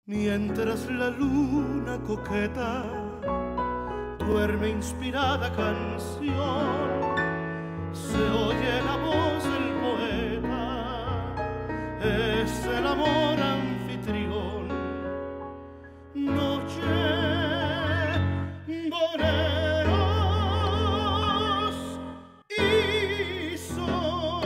Mientras la luna coqueta duerme inspirada canción, se oye la voz del poeta, es el amor anfitrión. Noche, boleros y sol.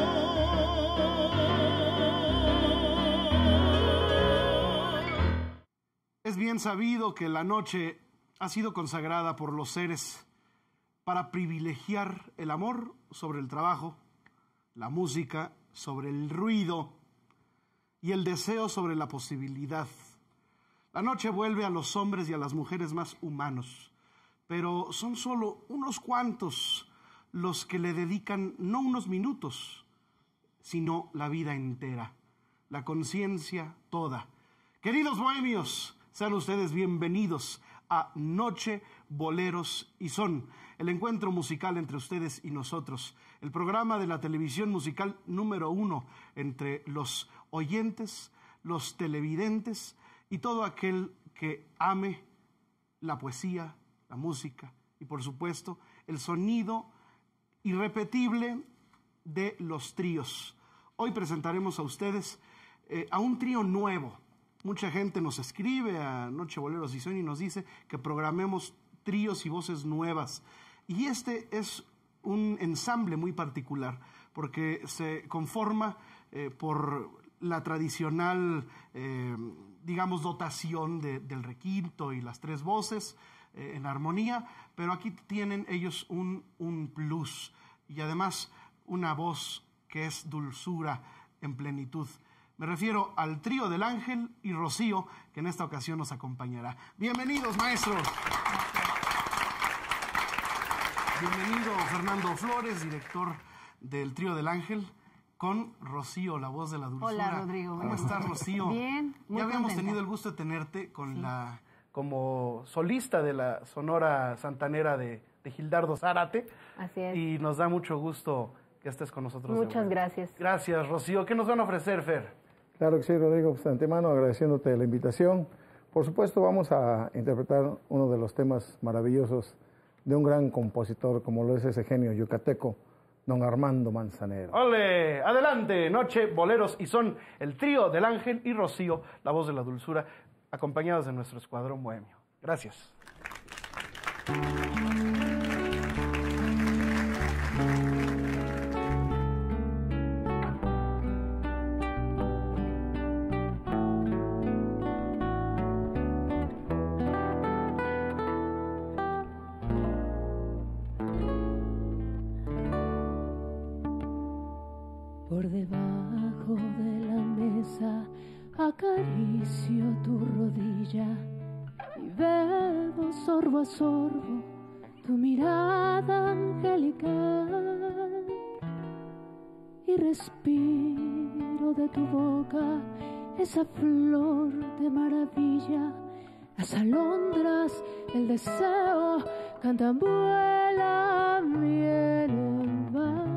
Es bien sabido que la noche ha sido consagrada por los seres para privilegiar el amor sobre el trabajo, la música sobre el ruido y el deseo sobre la posibilidad. La noche vuelve a los hombres y a las mujeres más humanos, pero son solo unos cuantos los que le dedican no unos minutos, sino la vida entera, la conciencia toda. Queridos bohemios, sean ustedes bienvenidos a Noche, Boleros y Son, el encuentro musical entre ustedes y nosotros, el programa de la televisión musical número 1 entre los oyentes, los televidentes y todo aquel que ame la poesía, la música y, por supuesto, el sonido irrepetible de los tríos. Hoy presentaremos a ustedes a un trío nuevo. Mucha gente nos escribe a Noche, Boleros y Son y nos dice que programemos tríos y voces nuevas. Y este es un ensamble muy particular porque se conforma por la tradicional, digamos, dotación del requinto y las tres voces en armonía, pero aquí tienen ellos un plus y además una voz que es dulzura en plenitud. Me refiero al trío del Ángel y Rocío, que en esta ocasión nos acompañará. Bienvenidos, maestros. Bienvenido Fernando Flores, director del trío del Ángel, con Rocío, la voz de la dulzura. Hola, Rodrigo. ¿Cómo estás, Rocío? Bien, muy Ya habíamos contenta. tenido el gusto de tenerte con Sí. como solista de la Sonora Santanera de Gildardo Zárate. Así es. Y nos da mucho gusto que estés con nosotros. de Muchas vuelta. gracias. Gracias, Rocío. ¿Qué nos van a ofrecer, Fer? Claro que sí, Rodrigo, pues de antemano agradeciéndote la invitación. Por supuesto, vamos a interpretar uno de los temas maravillosos de un gran compositor como lo es ese genio yucateco, don Armando Manzanero. ¡Ole! Adelante, Noche, Boleros y Son, el trío del Ángel y Rocío, la voz de la dulzura, acompañados de nuestro escuadrón bohemio. Gracias. Por debajo de la mesa acaricio tu rodilla y bebo sorbo a sorbo tu mirada angelical y respiro de tu boca esa flor de maravilla. Las alondras, el deseo cantan, vuela, viene, va.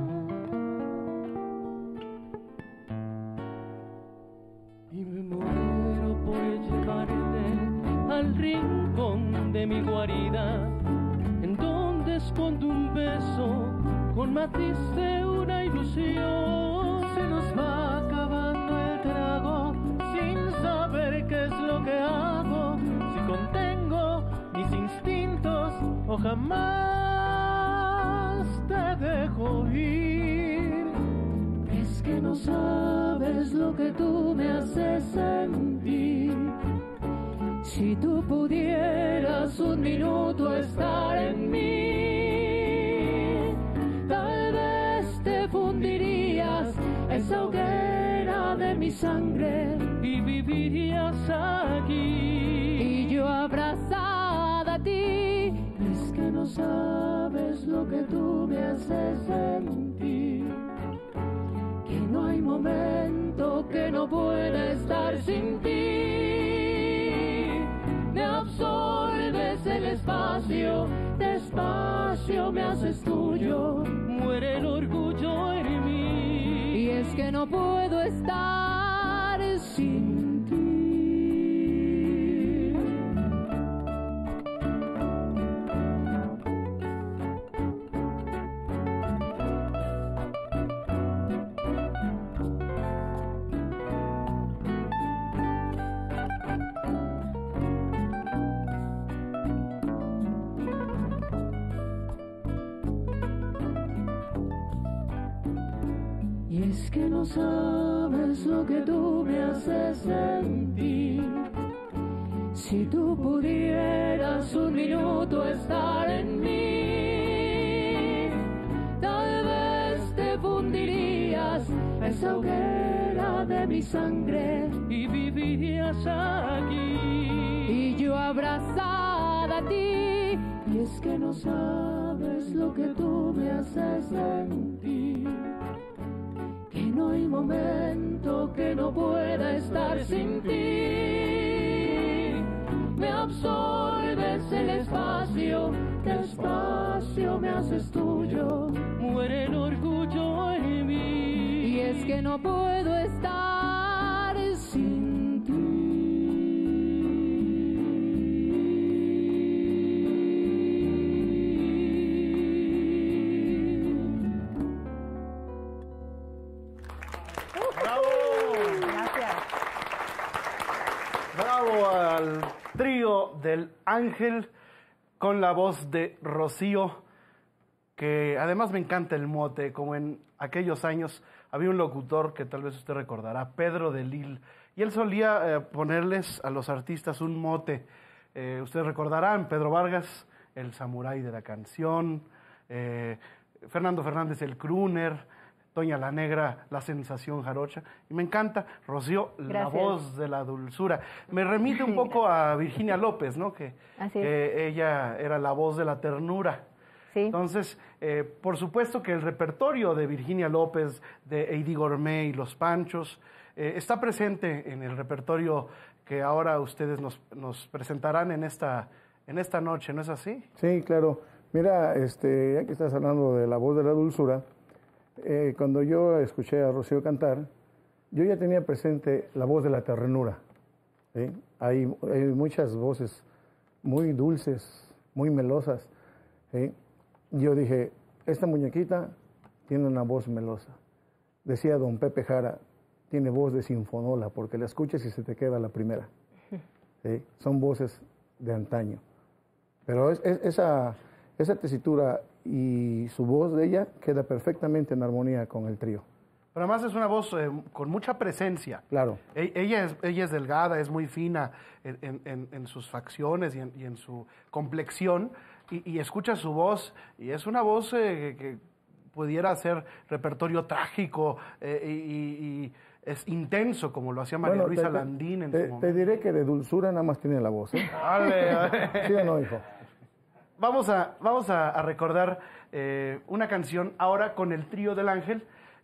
Y me muero por llevarte al rincón de mi guarida, en donde escondo un beso con matiz de una ilusión. Se nos va acabando el trago sin saber qué es lo que hago, si contengo mis instintos o jamás te dejo ir. Es que no sabes lo que tú me haces sentir. Si tú pudieras un minuto estar en mí, tal vez te fundirías esa hoguera de mi sangre y vivirías aquí. y yo abrazada a ti. Es que no sabes lo que tú me haces sentir. Que no hay momento que no pueda estar sin ti. Me absorbes el espacio, despacio me haces tuyo. Muere el orgullo en mí. Y es que no puedo estar sin ti. no sabes lo que tú me haces sentir. Si tú pudieras un minuto estar en mí, tal vez te fundirías esa hoguera de mi sangre y vivirías aquí. Y yo abrazada a ti, y es que no sabes lo que tú me haces sentir. Que no hay momento que no pueda estar sin ti. Me absorbes el espacio, despacio me haces tuyo. Muere el orgullo en mí. Y es que no puedo estar sin ti. Bravo al trío del Ángel con la voz de Rocío, que además me encanta el mote, como en aquellos años había un locutor que tal vez usted recordará, Pedro de Lille, y él solía ponerles a los artistas un mote. Ustedes recordarán, Pedro Vargas, el samurái de la canción, Fernando Fernández, el crooner, Toña la Negra, la sensación jarocha. Y me encanta, Rocío, la voz de la dulzura. Me remite un poco a Virginia López, ¿no? Que ella era la voz de la ternura. Sí. Entonces, por supuesto que el repertorio de Virginia López, de Eddie Gourmet y Los Panchos, está presente en el repertorio que ahora ustedes nos presentarán en esta noche, ¿no es así? Sí, claro. Mira, ya que estás hablando de la voz de la dulzura, cuando yo escuché a Rocío cantar, yo ya tenía presente la voz de la ternura. ¿Sí? Hay muchas voces muy dulces, muy melosas. ¿Sí? Yo dije, esta muñequita tiene una voz melosa. Decía don Pepe Jara, tiene voz de sinfonola, porque la escuchas y se te queda la primera. ¿Sí? Son voces de antaño. Pero esa tesitura y su voz de ella queda perfectamente en armonía con el trío. Pero además es una voz con mucha presencia. Claro. Ella es delgada, es muy fina en sus facciones y en su complexión, y escucha su voz, y es una voz que pudiera ser repertorio trágico y es intenso, como lo hacía María Luisa Landín en su momento. Te diré que de dulzura nada más tiene la voz. Dale. ¿Sí o no, hijo? Vamos a recordar una canción ahora con el trío del Ángel,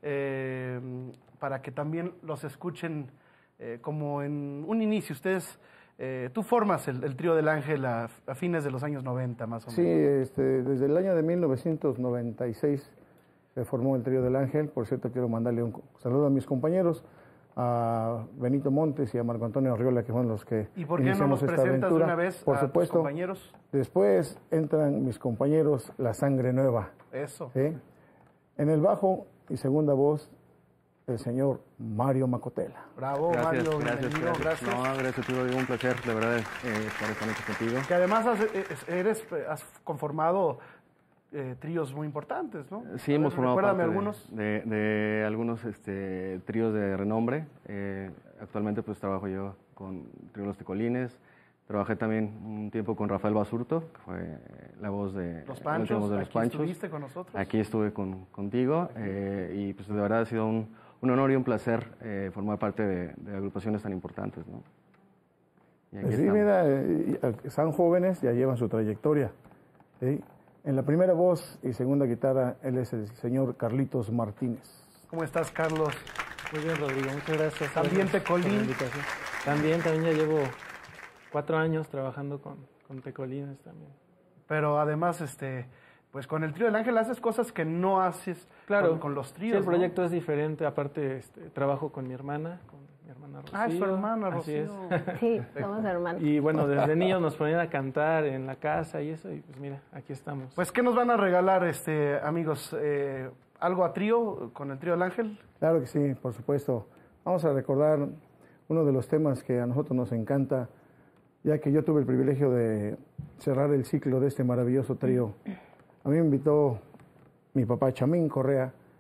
para que también los escuchen como en un inicio. Ustedes, tú formas el trío del Ángel a fines de los años 90, más o menos. Sí, desde el año de 1996 se formó el trío del Ángel. Por cierto, quiero mandarle un saludo a mis compañeros, a Benito Montes y a Marco Antonio Arriola, que fueron los que ¿Y por qué no nos esta presentas aventura. de una vez por a supuesto, tus compañeros? Después entran mis compañeros, La Sangre Nueva. Eso. ¿Sí? En el bajo y segunda voz, el señor Mario Macotela. Bravo, Mario, bienvenido, gracias. No, gracias, tío, un placer, de verdad, estar esta noche contigo. Que además has conformado tríos muy importantes, ¿no? Sí, hemos formado Recuérdame parte algunos. de algunos tríos de renombre. Actualmente pues trabajo yo con Trío Los Tecolines. Trabajé también un tiempo con Rafael Basurto, que fue la voz de Los Panchos. de Los Aquí Panchos. estuviste con nosotros. Aquí estuve contigo y pues de verdad ha sido un honor y un placer formar parte de agrupaciones tan importantes, ¿no? Y aquí Sí, estamos. mira, son jóvenes, ya llevan su trayectoria. ¿Sí? En la primera voz y segunda guitarra, él es el señor Carlitos Martínez. ¿Cómo estás, Carlos? Muy bien, Rodrigo, muchas gracias. También Gracias por la Tecolín. invitación. También ya llevo 4 años trabajando con Tecolines también. Pero además, pues con el trío del Ángel haces cosas que no haces con los tríos. Sí, el ¿no? proyecto es diferente. Aparte, trabajo con mi hermana Rocío. Ah, es su hermana, Así Rocío. es. Sí, somos hermanos. Y bueno, desde niños nos ponían a cantar en la casa y eso, y pues mira, aquí estamos. Pues, ¿qué nos van a regalar, amigos? ¿Algo a trío, con el trío del Ángel? Claro que sí, por supuesto. Vamos a recordar uno de los temas que a nosotros nos encanta, ya que yo tuve el privilegio de cerrar el ciclo de este maravilloso trío. A mí me invitó mi papá Chamín Correa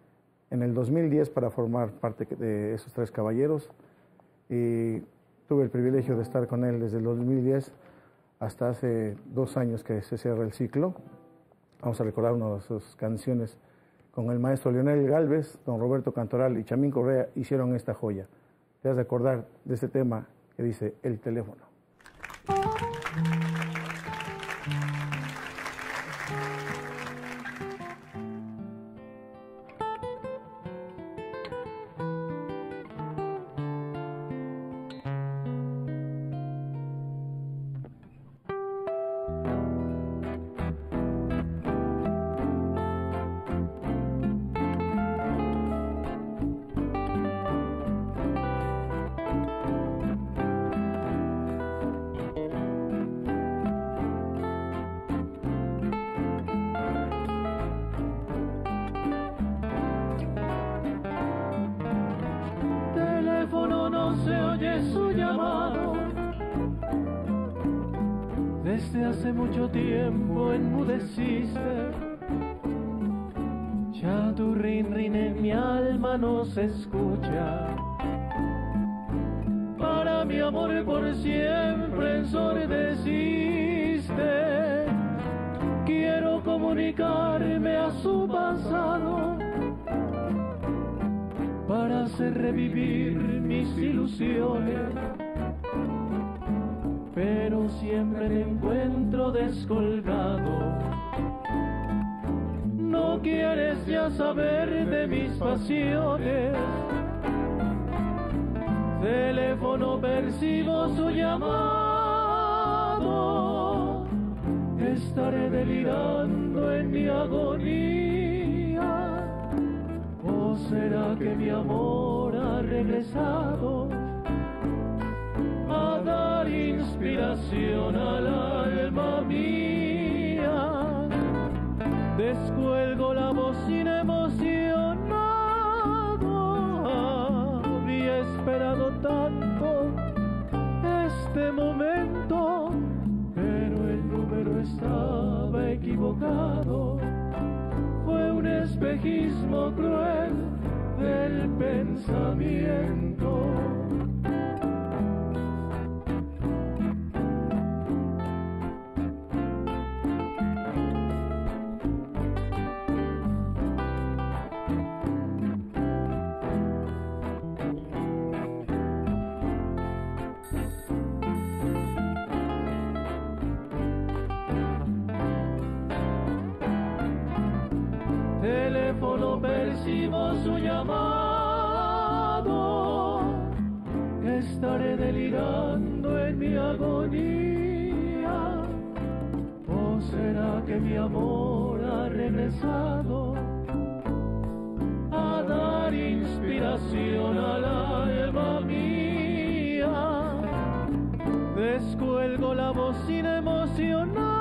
en el 2010 para formar parte de esos 3 caballeros y tuve el privilegio de estar con él desde el 2010 hasta hace 2 años que se cierra el ciclo. Vamos a recordar una de sus canciones con el maestro Leonel Galvez, don Roberto Cantoral y Chamín Correa hicieron esta joya. Te has de acordar de ese tema que dice El teléfono. Desde hace mucho tiempo enmudeciste, ya tu rin en mi alma no se escucha. Para mi amor por siempre ensordeciste. Quiero comunicarme a su pasado para hacer revivir mis ilusiones, pero siempre me encuentro descolgado. No quieres ya saber de mis pasiones. Teléfono, percibo su llamado. Estaré delirando en mi agonía. ¿O será que mi amor ha regresado a dar inspiración al alma mía? Descuelgo la bocina emocionado. Había esperado tanto este momento, pero el número estaba equivocado. Fue un espejismo cruel del pensamiento. Teléfono, percibo su llamado. Estaré delirando en mi agonía. ¿O será que mi amor ha regresado a dar inspiración al alma mía? Descuelgo la bocina emocionado.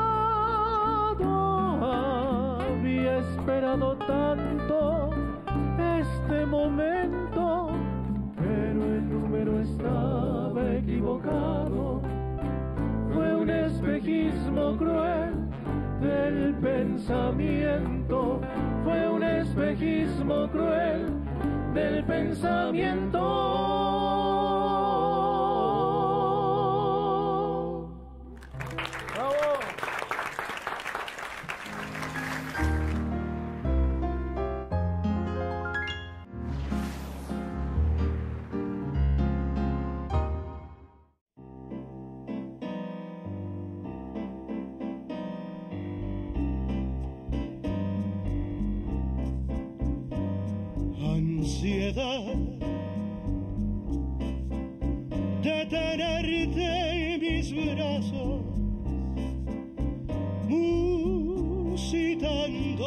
Había esperado tanto este momento, pero el número estaba equivocado. Fue un espejismo cruel del pensamiento. Fue un espejismo cruel del pensamiento. Ansiedad de tenerte en mis brazos, musitando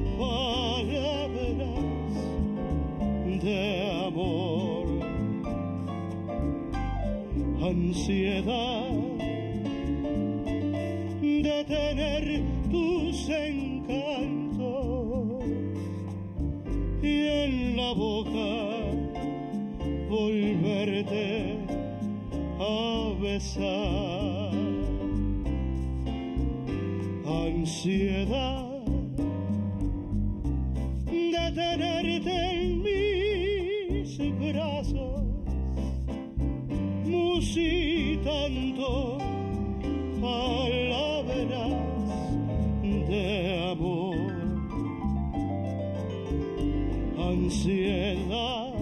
palabras de amor. Ansiedad de tener tus encantos y en la boca volverte a besar. Ansiedad de tenerte en tanto palabras de amor, ansiedad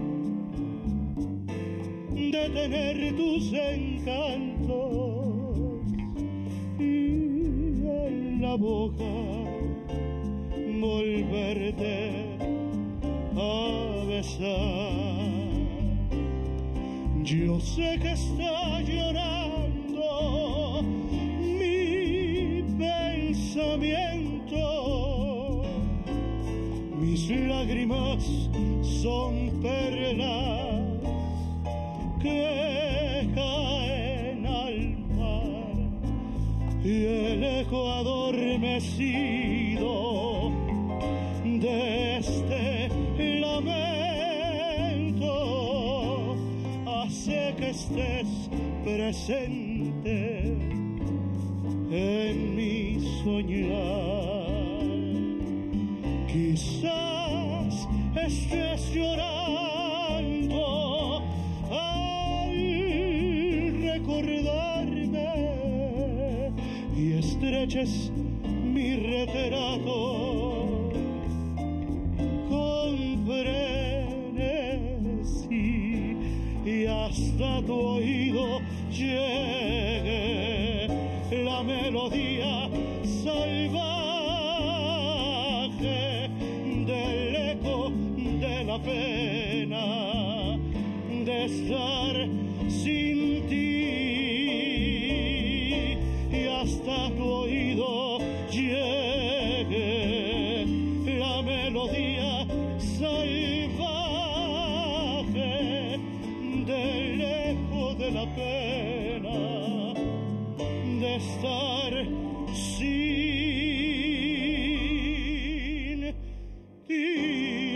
de tener tus encantos y en la boca volverte a besar. Yo sé que está llorando mi pensamiento, mis lágrimas son perlas que caen al mar y el eco adormecido de este lamento hace que estés presente en mi soñar. Quizás estés llorando al recordarme y estreches mi retrato con frenesí y hasta tu oído llegue la melodía salvaje del eco de la pena de estar sin ti y hasta tu oído llegue la melodía salvaje del eco de la pena de estar sin ti.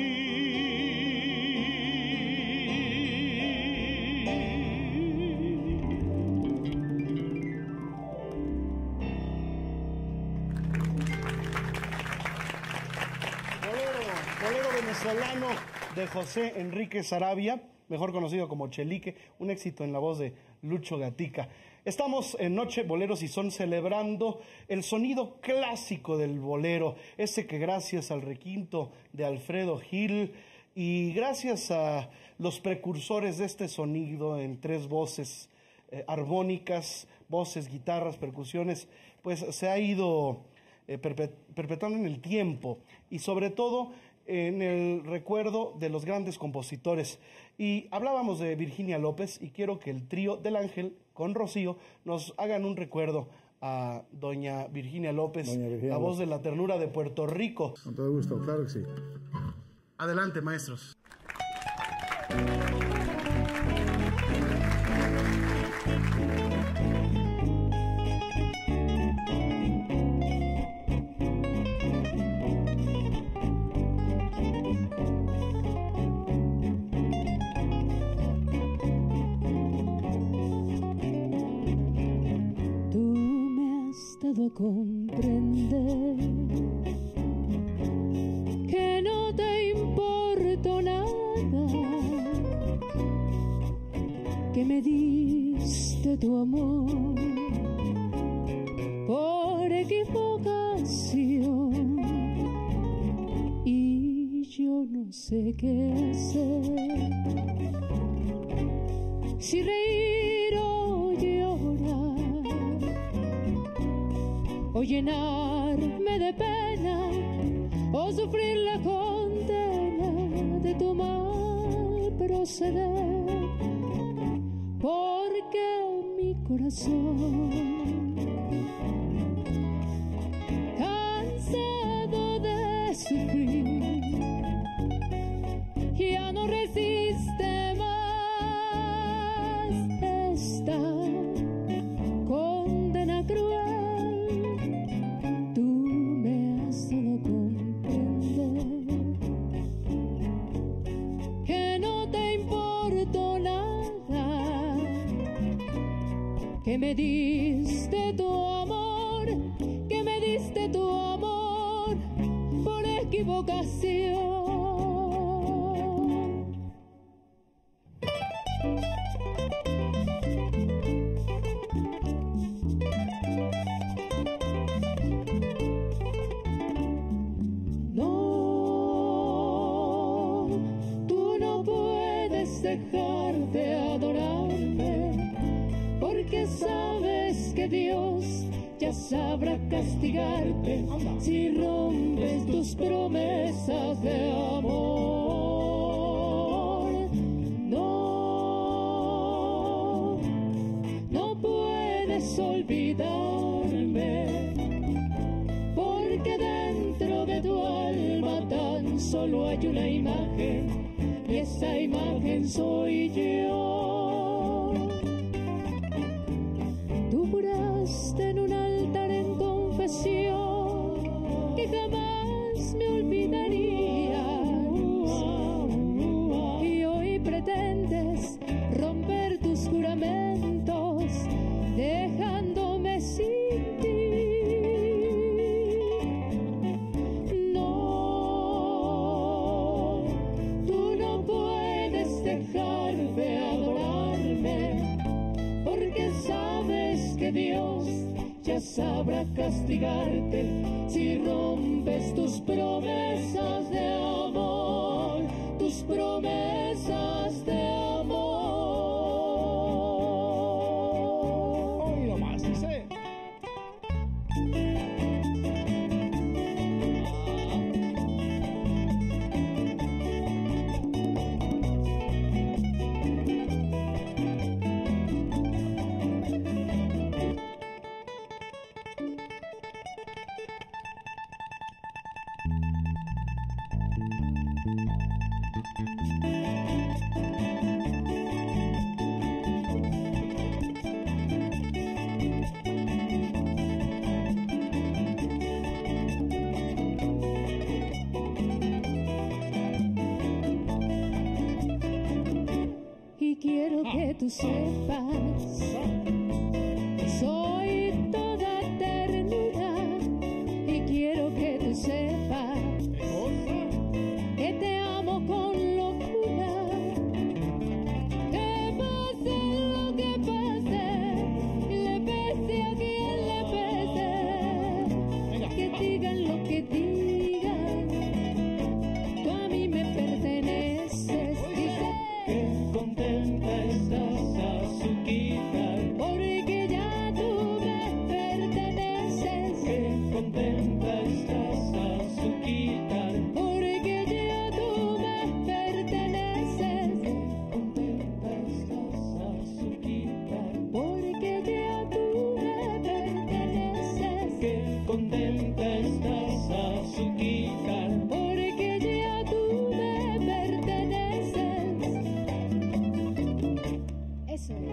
Bolero venezolano de José Enrique Saravia, mejor conocido como Chelique, un éxito en la voz de Lucho Gatica. Estamos en Noche Boleros y Son celebrando el sonido clásico del bolero, ese que gracias al requinto de Alfredo Gil y gracias a los precursores de este sonido en tres voces armónicas, voces, guitarras, percusiones, pues se ha ido perpetuando en el tiempo y sobre todo en el recuerdo de los grandes compositores. Y hablábamos de Virginia López y quiero que el trío del Ángel con Rocío nos hagan un recuerdo a doña Virginia López, la voz de la ternura de Puerto Rico. Con todo gusto, claro que sí. Adelante, maestros. Comprender que no te importo nada, que me diste tu amor por equivocación y yo no sé qué hacer, si reír o llorar o llenarme de pena o sufrir la condena de tu mal proceder, porque mi corazón, cansado de sufrir, ya no resiste más esta condena cruel. Que me diste tu amor, que me diste tu amor por equivocación. Dios ya sabrá castigarte si rompes tus promesas de amor. No, no puedes olvidarme, porque dentro de tu alma tan solo hay una imagen, y esa imagen soy yo. Tú juraste en un altar en confesión que jamás me olvidarías, y hoy pretendes romper tus juramentos dejándome sin ti. No, tú no puedes dejar de adorarme, porque sabes que Dios ya sabrá castigarte si rompes tus promesas de amor, tus promesas de amor. Hoy nomás, dice. Y quiero que tú sepas, soy toda ternura, y quiero que tú sepas que te amo con locura. Que pase lo que pase, le pese a quien le pese, que digan lo que digan, tú a mí me perteneces. Dice Qué contenta estás, Azuquita, porque ya tú me perteneces, qué contenta estás, Azuquita, porque ya tú me perteneces, contenta estás, Azuquita, porque ya tú me perteneces, qué contenta estás, Azuquita, porque ya tú me perteneces. Eso es.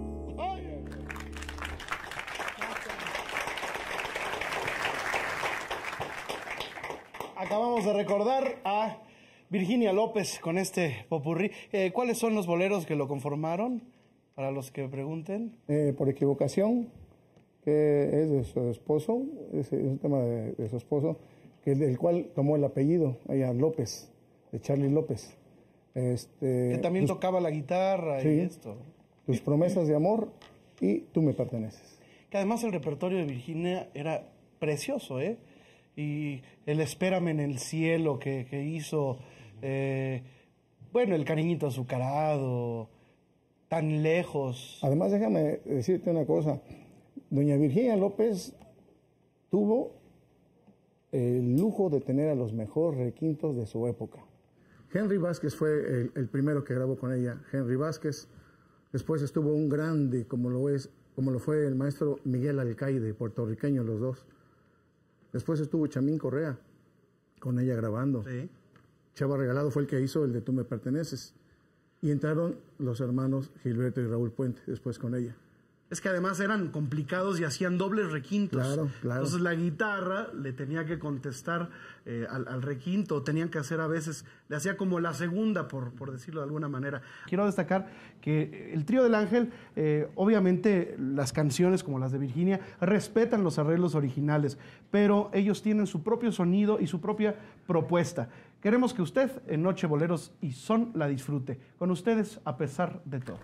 Acabamos de recordar a Virginia López con este popurrí. ¿Cuáles son los boleros que lo conformaron? Para los que pregunten. Por equivocación, que es de su esposo, es un tema de su esposo, del cual tomó el apellido, ella López, de Charlie López. Que también tocaba la guitarra y sí. esto. Tus promesas de amor y tú me perteneces. Que además el repertorio de Virginia era precioso, ¿eh? Y el Espérame en el cielo que hizo, bueno, el Cariñito azucarado, Tan lejos. Además, déjame decirte una cosa. Doña Virginia López tuvo el lujo de tener a los mejores requintos de su época. Henry Vázquez fue el primero que grabó con ella. Henry Vázquez. Después estuvo un grande, como lo fue el maestro Miguel Alcaide, puertorriqueño los dos. Después estuvo Chamín Correa, con ella grabando. Sí. Chava Regalado fue el que hizo el de Tú me perteneces. Y entraron los hermanos Gilberto y Raúl Puente después con ella. Es que además eran complicados y hacían dobles requintos. Claro. Entonces la guitarra le tenía que contestar al requinto, tenían que hacer a veces, le hacía como la segunda, por decirlo de alguna manera. Quiero destacar que el Trío del Ángel, obviamente las canciones como las de Virginia respetan los arreglos originales, pero ellos tienen su propio sonido y su propia propuesta. Queremos que usted en Noche Boleros y Son la disfrute. Con ustedes, A pesar de todo.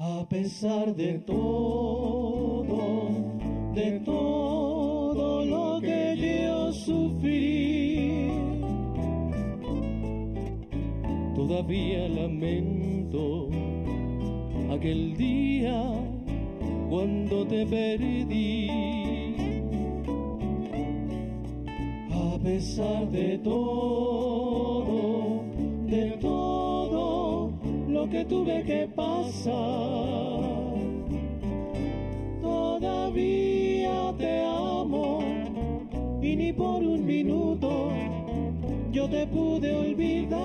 A pesar de todo lo que yo sufrí, todavía lamento aquel día cuando te perdí. A pesar de todo lo que tuve que pasar, todavía te amo y ni por un minuto yo te pude olvidar.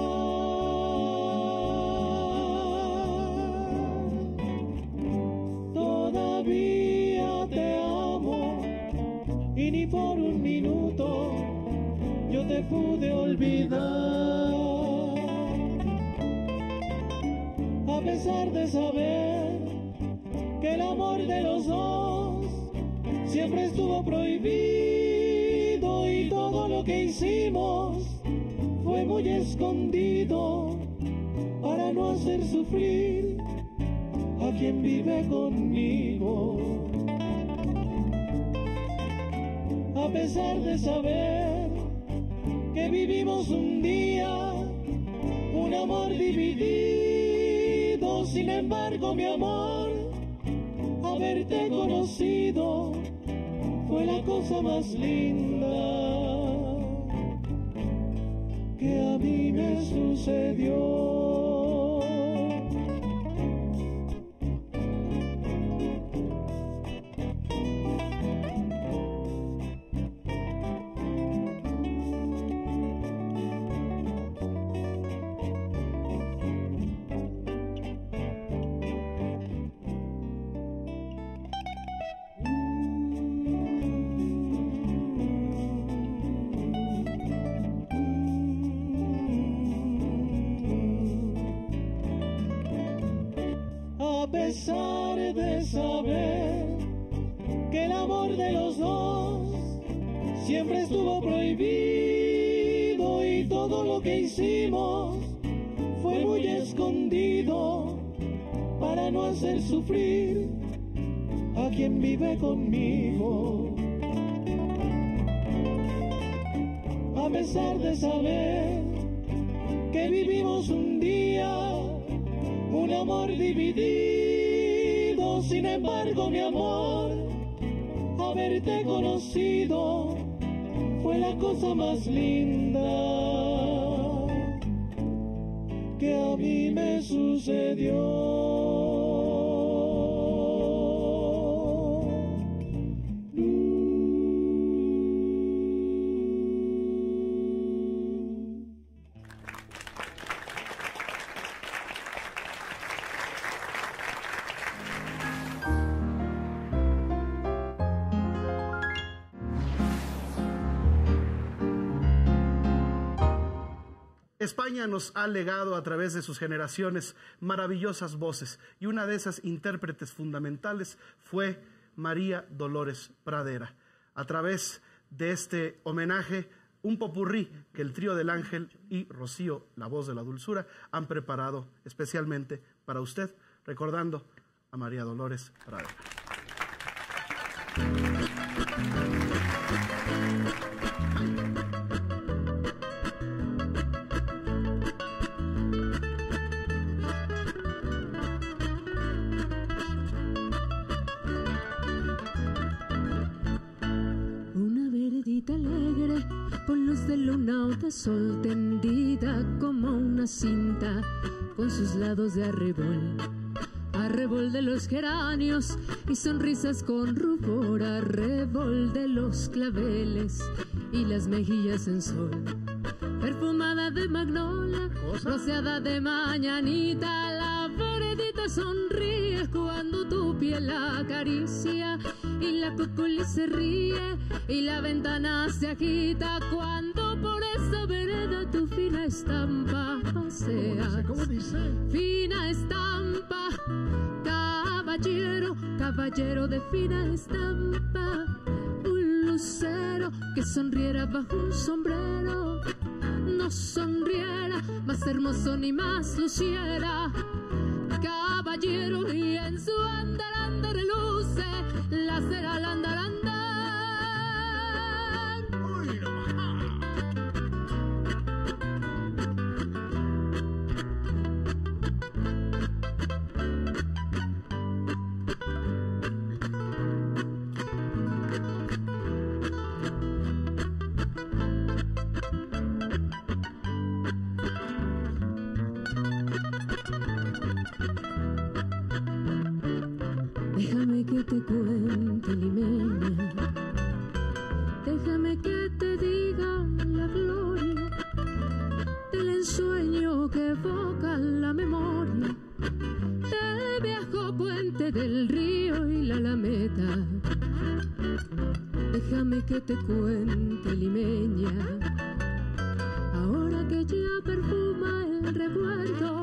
Todavía te amo y ni por un minuto yo te pude olvidar. A pesar de saber que el amor de los dos siempre estuvo prohibido y todo lo que hicimos fue muy escondido para no hacer sufrir a quien vive conmigo. A pesar de saber que vivimos un día un amor dividido, sin embargo mi amor, haberte conocido fue la cosa más linda que a mí me sucedió. A pesar de saber que el amor de los dos siempre estuvo prohibido y todo lo que hicimos fue muy escondido para no hacer sufrir a quien vive conmigo. A pesar de saber que vivimos un día un amor dividido, sin embargo mi amor, haberte conocido fue la cosa más linda que a mí me sucedió. España nos ha legado a través de sus generaciones maravillosas voces y una de esas intérpretes fundamentales fue María Dolores Pradera. A través de este homenaje, un popurrí que el Trío del Ángel y Rocío, la voz de la dulzura, han preparado especialmente para usted, recordando a María Dolores Pradera. Alegre, con luz de luna o de sol, tendida como una cinta, con sus lados de arrebol, arrebol de los geranios y sonrisas con rubor, arrebol de los claveles y las mejillas en sol, perfumada de magnolia, rociada de mañanita, la veredita sonríe cuando tu piel la acaricia y la cocoli se ríe y la ventana se agita cuando por esa vereda tu fina estampa paseas. ¿Cómo dice? Fina estampa, caballero, caballero de fina estampa, un lucero que sonriera bajo un sombrero, no sonriera más hermoso ni más luciera. Caballero caballero y en su andar reluce la cera al andar. Déjame que te cuente, limeña, déjame que te diga la gloria del ensueño que evoca la memoria del viejo puente del río y la alameda. Déjame que te cuente, limeña, ahora que ya perfuma el recuerdo,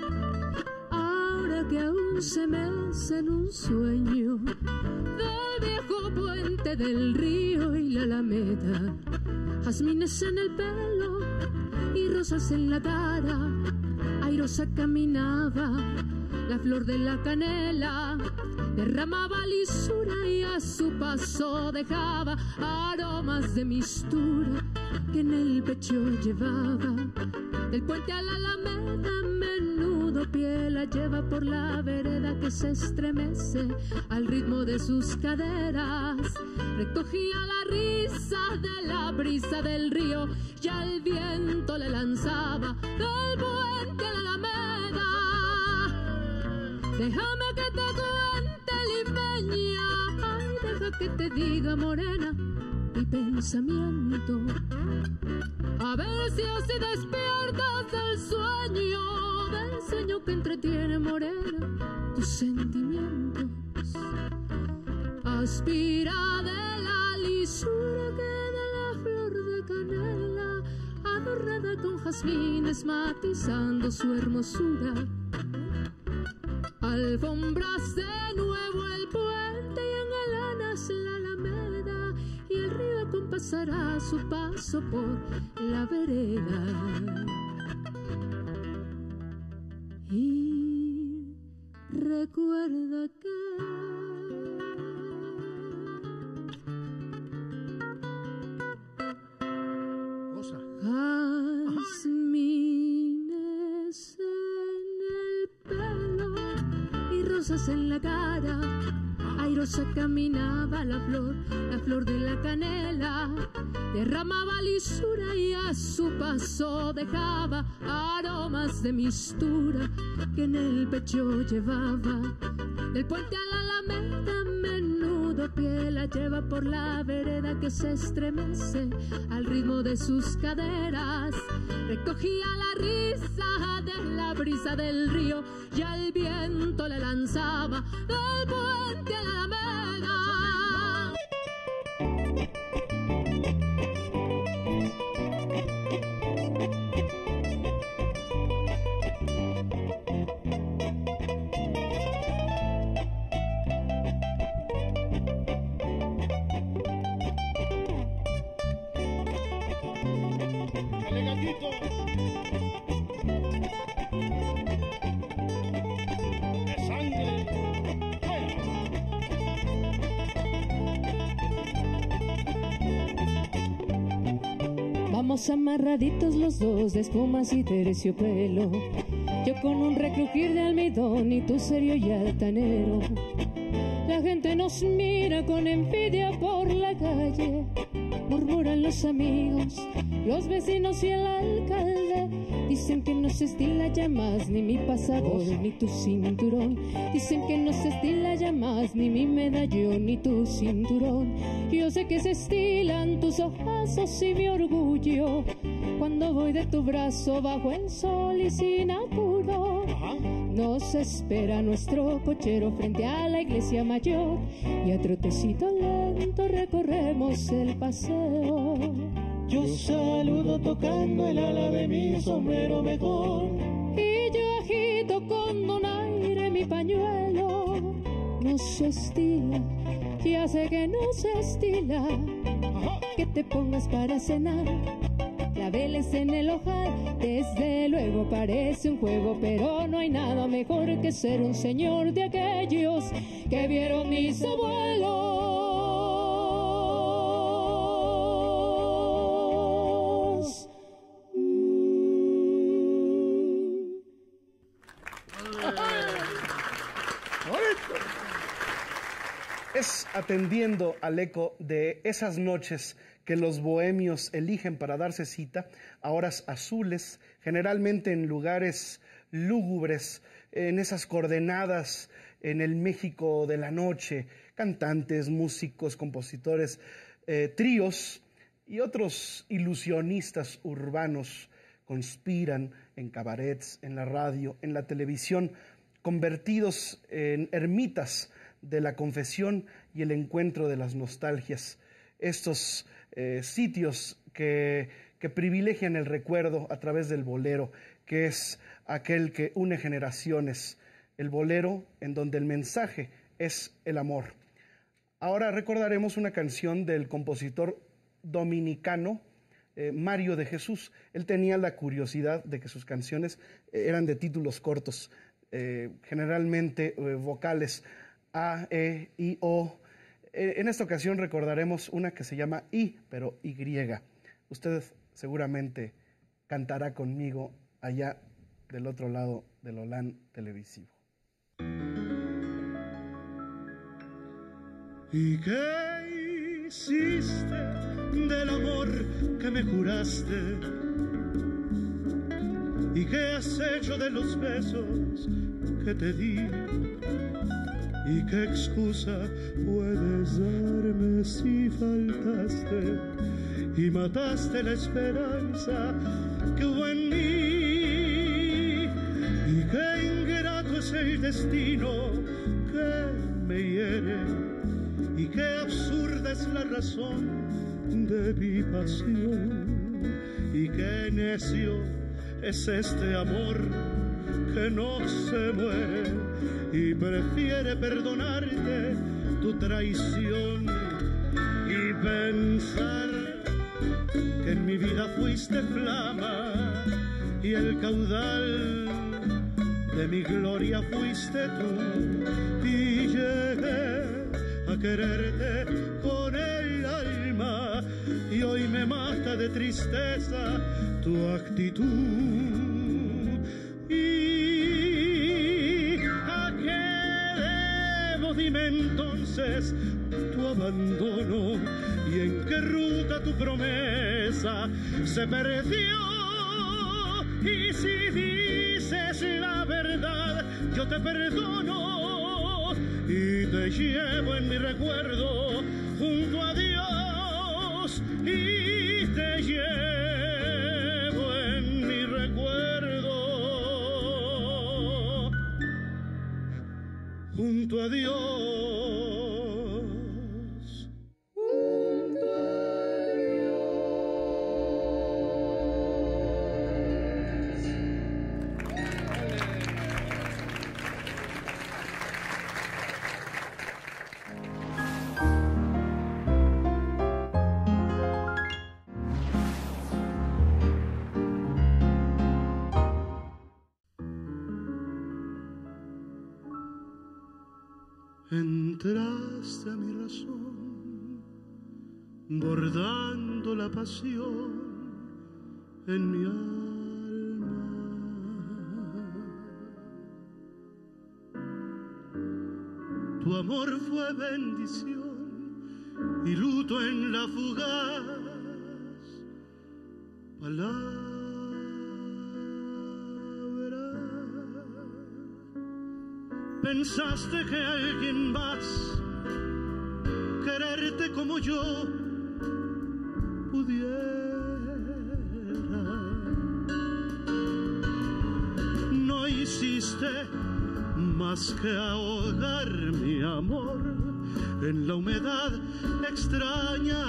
que aún se mece en un sueño del viejo puente del río y la alameda. Jazmines en el pelo y rosas en la cara, airosa caminaba la flor de la canela, derramaba lisura y a su paso dejaba aromas de mistura que en el pecho llevaba. Del puente a la alameda menudo pie la lleva por la vereda que se estremece al ritmo de sus caderas. Recogía la risa de la brisa del río y al viento le lanzaba del puente a la alameda. Déjame que te cuente, limeña, ay, deja que te diga, morena, mi pensamiento. A ver si así despiertas del sueño que entretiene, morena, tus sentimientos. Aspira de la lisura que de la flor de canela, adornada con jazmines matizando su hermosura. Alfombras de nuevo el puente y en alanas la alameda, y el río acompasará su paso por la vereda. Y recuerda que jazmines en el pelo y rosas en la cara, airosa caminaba la flor de la canela, derramaba lisura y a su paso dejaba aromas de mistura que en el pecho llevaba. Del puente a la alameda menudo pie la lleva por la vereda que se estremece al ritmo de sus caderas. Recogía la risa de la brisa del río y al viento le lanzaba del puente a la alameda. Vamos amarraditos los dos de espumas y terciopelo, yo con un recrujir de almidón y tú serio y altanero. La gente nos mira con envidia por la calle, murmuran los amigos, los vecinos y el alcalde. Dicen que no se estila ya más ni mi pasador ni tu cinturón. Dicen que no se estila ya más ni mi medallón ni tu cinturón. Yo sé que se estilan tus ojazos y mi orgullo cuando voy de tu brazo bajo el sol y sin apuro. Nos espera nuestro cochero frente a la iglesia mayor y a trotecito lento recorremos el paseo. Yo saludo tocando el ala de mi sombrero mejor y yo agito con donaire mi pañuelo. No se estila, ya sé que no se estila, que te pongas para cenar claveles en el ojal, desde luego parece un juego, pero no hay nada mejor que ser un señor de aquellos que vieron mis abuelos. Es atendiendo al eco de esas noches que los bohemios eligen para darse cita a horas azules, generalmente en lugares lúgubres, en esas coordenadas en el México de la noche, cantantes, músicos, compositores, tríos y otros ilusionistas urbanos conspiran en cabarets, en la radio, en la televisión, convertidos en ermitas de la confesión y el encuentro de las nostalgias. Estos sitios que privilegian el recuerdo a través del bolero, que es aquel que une generaciones. El bolero en donde el mensaje es el amor. Ahora recordaremos una canción del compositor dominicano Mario de Jesús. Él tenía la curiosidad de que sus canciones eran de títulos cortos, generalmente vocales A, E, I, O. En esta ocasión recordaremos una que se llama I, pero Y. Usted seguramente cantará conmigo allá del otro lado del Holán televisivo. ¿Y qué hiciste del amor que me juraste? ¿Y qué has hecho de los besos que te di? ¿Y qué excusa puedes darme si faltaste y mataste la esperanza que hubo en mí? ¿Y qué ingrato es el destino que me hiere? ¿Y qué absurda es la razón de mi pasión? ¿Y qué necio es este amor que no se muere y prefiere perdonarte tu traición? Y pensar que en mi vida fuiste flama y el caudal de mi gloria fuiste tú, y llegué a quererte con el alma, y hoy me mata de tristeza tu actitud. ¿Y a qué debo, dime entonces, tu abandono? ¿Y en qué ruta tu promesa se perdió? Y si dices la verdad, yo te perdono y te llevo en mi recuerdo junto a Dios, y te llevo en mi recuerdo junto a Dios. Entraste a mi razón, bordando la pasión en mi alma. Tu amor fue bendición y luto en la fugaz palabra. Pensaste que alguien más quererte como yo pudiera. No hiciste más que ahogar mi amor en la humedad extraña.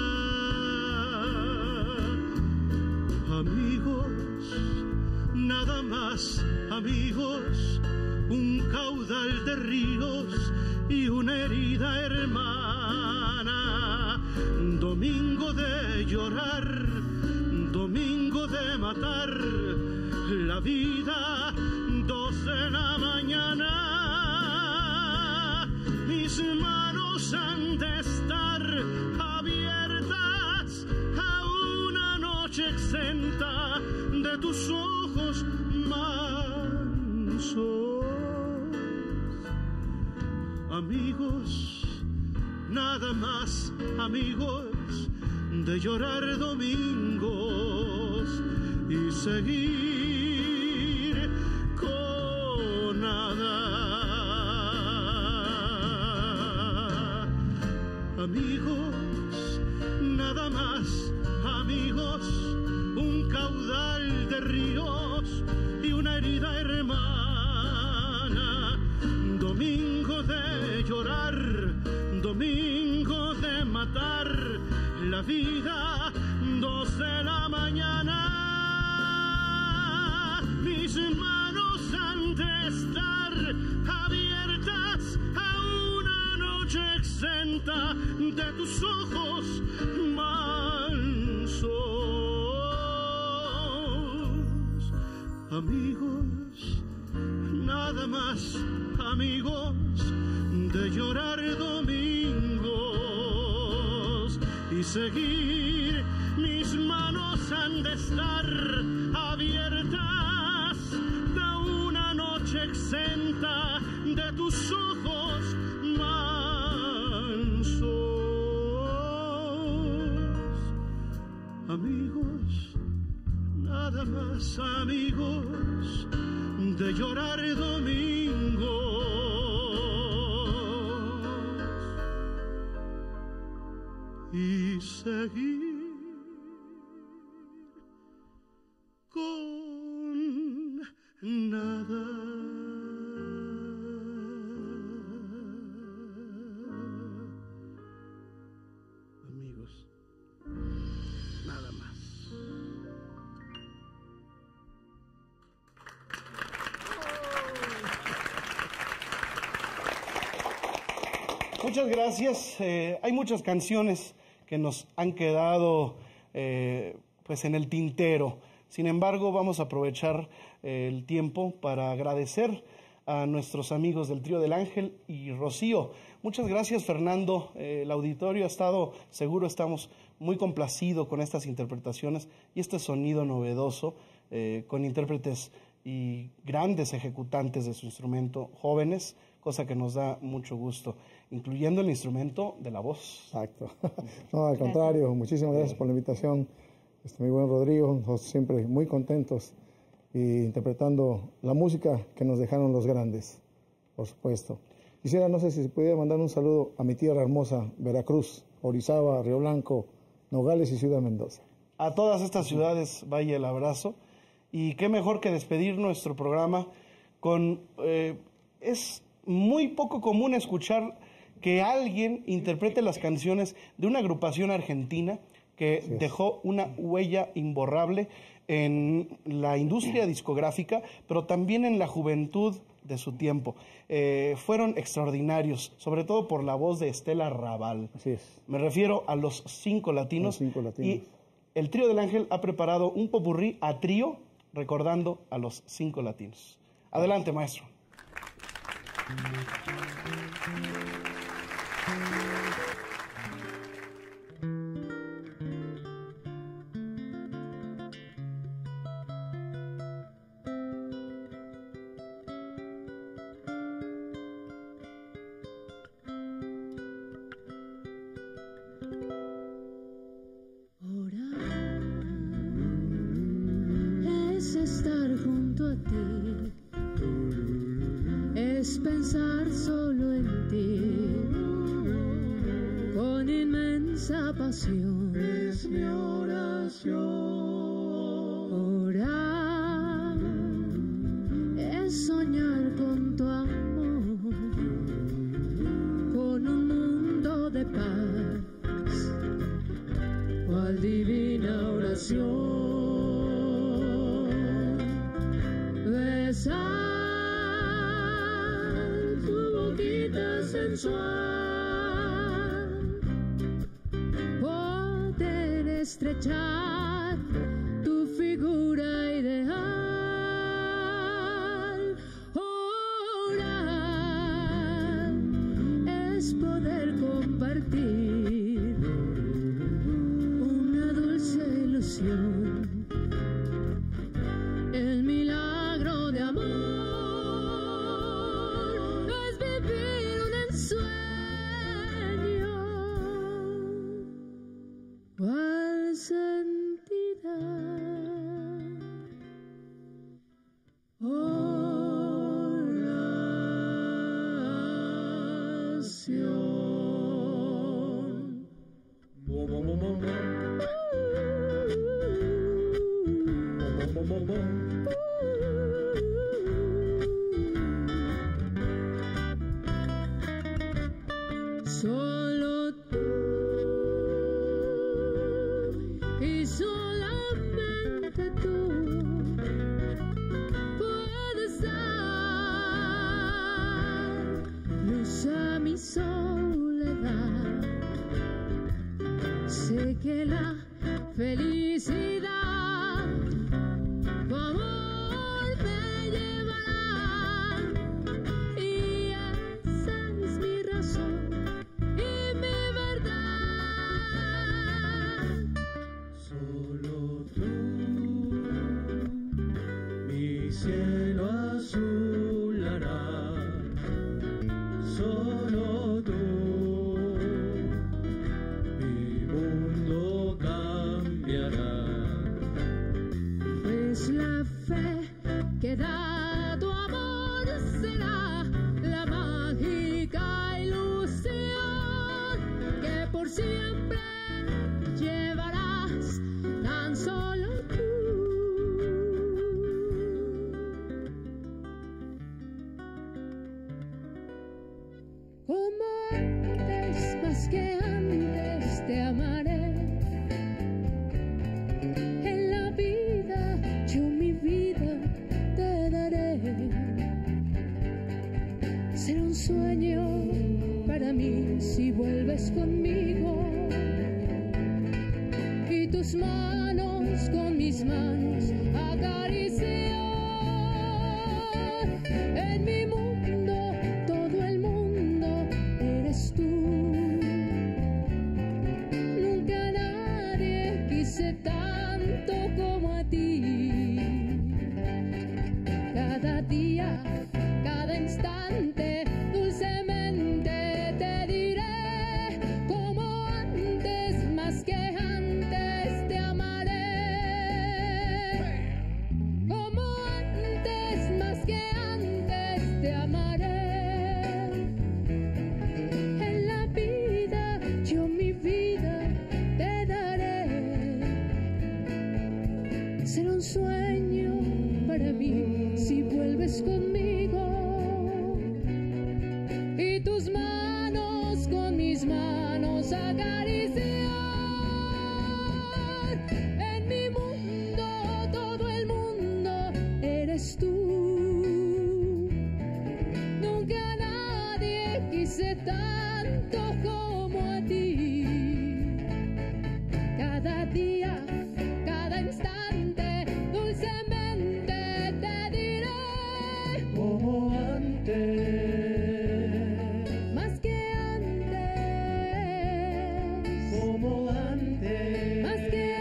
Amigos, nada más amigos, un caudal de ríos y una herida hermana. Domingo de llorar, domingo de matar, la vida, 2 de la mañana, mis manos han de estar abiertas a una noche exenta de tus ojos mansos. Amigos, nada más amigos, de llorar domingos y seguir con nada. Amigos, nada más amigos, un caudal de ríos y una herida hermana. Domingo de llorar, domingo de matar la vida, 2 de la mañana. Mis manos han de estar abiertas a una noche exenta de tus ojos mansos. Amigos, nada más amigos, de llorar domingos y seguir. Mis manos han de estar abiertas de una noche exenta de tus ojos mansos. Amigos, nada más amigos, de llorar domingos y seguir con nada. Amigos, nada más. Muchas gracias. Hay muchas canciones que nos han quedado pues en el tintero. Sin embargo, vamos a aprovechar el tiempo para agradecer a nuestros amigos del Trío del Ángel y Rocío. Muchas gracias, Fernando. El auditorio ha estado seguro, estamos muy complacidos con estas interpretaciones y este sonido novedoso con intérpretes y grandes ejecutantes de su instrumento, jóvenes, cosa que nos da mucho gusto, incluyendo el instrumento de la voz. Exacto. No, al contrario, muchísimas gracias por la invitación. Mi buen Rodrigo, nosotros siempre muy contentos y interpretando la música que nos dejaron los grandes, por supuesto. Quisiera, no sé si se pudiera mandar un saludo a mi tierra hermosa, Veracruz, Orizaba, Río Blanco, Nogales y Ciudad Mendoza. A todas estas ciudades vaya el abrazo y qué mejor que despedir nuestro programa con... es muy poco común escuchar que alguien interprete las canciones de una agrupación argentina que dejó una huella imborrable en la industria discográfica, pero también en la juventud de su tiempo. Fueron extraordinarios, sobre todo por la voz de Estela Raval. Así es. Me refiero a los 5 latinos. Los 5 latinos. Y el Trío del Ángel ha preparado un popurrí a trío recordando a los 5 latinos. Adelante, maestro. Estar junto a ti, es pensar solo en ti, con inmensa pasión, es mi oración. Orar es soñar con tu amor, con un mundo de paz, cual divina oración. Besar tu boquita sensual, poder estrechar tu figura ideal, canción. Bom, bom, bom, bom, bom. Bom, bom, bom, bom. Solo tú y solamente tú puedes dar luz a mi soledad. Sé que la felicidad tu amor me llevará y esa es mi razón. Cielo azul hará, solo tú, mi mundo cambiará. Pues la fe que da tu amor será la mágica ilusión que por siempre llevarás tan solo tú. Como antes, más que antes, te amaré. En la vida, yo mi vida te daré. Será un sueño para mí si vuelves conmigo. Y tus manos con mis manos acariciar. En mi mundo, todo el mundo eres tú. Nunca nadie quise tanto como a ti. Cada día, cada instante, dulcemente te diré. Como antes, más que antes, te amaré. Como antes, más que antes, te amaré. En la vida, yo mi vida te daré. Será un sueño para mí si vuelves conmigo. Y tus manos con mis manos acariciar. En mi mundo, todo el mundo eres tú. Nunca nadie quise tanto como a ti. Cada día, cada instante, dulcemente te diré. Como antes. Más que antes. Como antes. Más que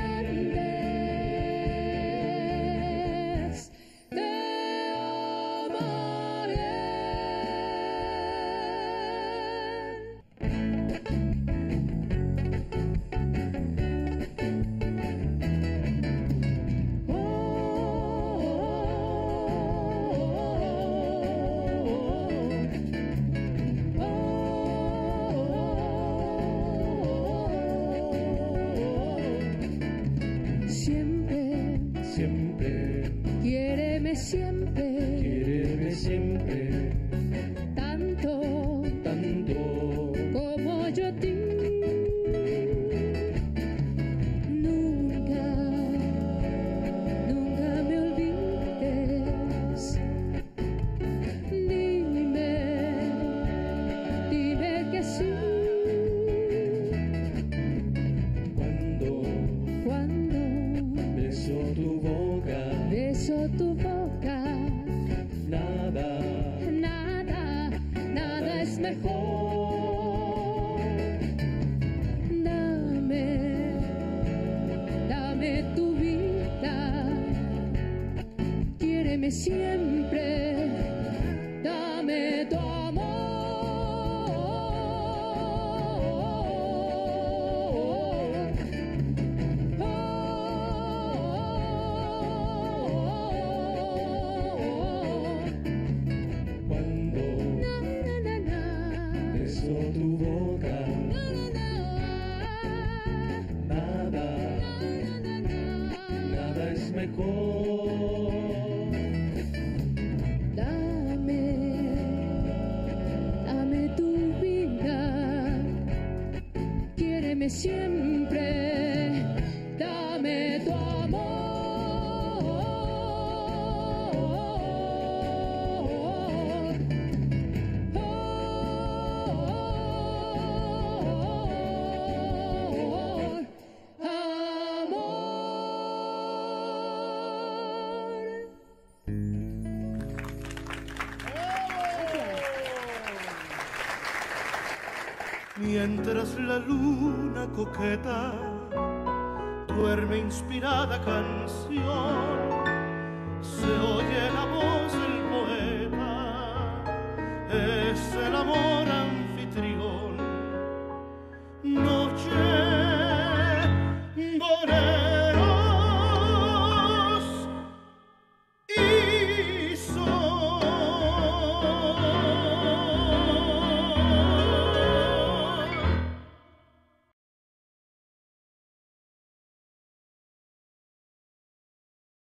antes. Te amaré. Siempre, siempre, quiéreme siempre, quiéreme siempre, tanto, tanto como yo a ti. Nunca, nunca me olvides. Dime, dime que sí. Cuando beso tu boca, nada, nada, nada es mejor. Dame tu vida, quiéreme siempre, dame tu amor. Cuando beso tu siempre, dame tu amor. Mientras la luna coqueta duerme inspirada canción, se oye la voz del poeta, es el amor